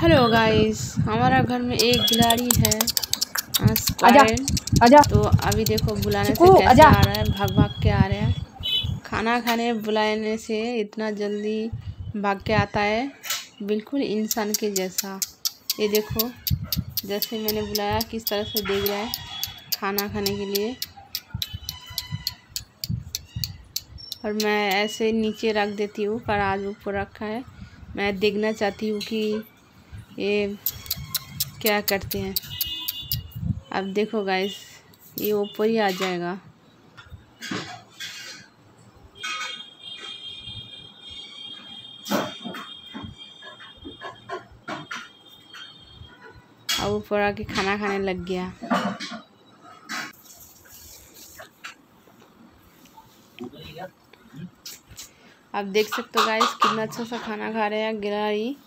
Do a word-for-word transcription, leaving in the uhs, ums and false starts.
Hello guys, हमारा घर में एक गिलाड़ी है आजा आजा। तो अभी देखो बुलाने से चिकू कैसे आजा। आ रहा है, भाग भाग के आ रहा है। खाना खाने बुलाने से इतना जल्दी भाग के आता है, बिल्कुल इंसान के जैसा। ये देखो, जैसे मैंने बुलाया किस तरह से देख रहा है खाना खाने के लिए। और मैं ऐसे नीचे रख देती हूँ, पर आज ऊपर रखा है। मैं देखना चाहती हूँ कि ये क्या करते हैं। अब देखो गाइस, ये ऊपर ही आ जाएगा। अब ऊपर आके खाना खाने लग गया। आप देख सकते हो गाइस, कितना अच्छा सा खाना खा रहे हैं गिलहरी।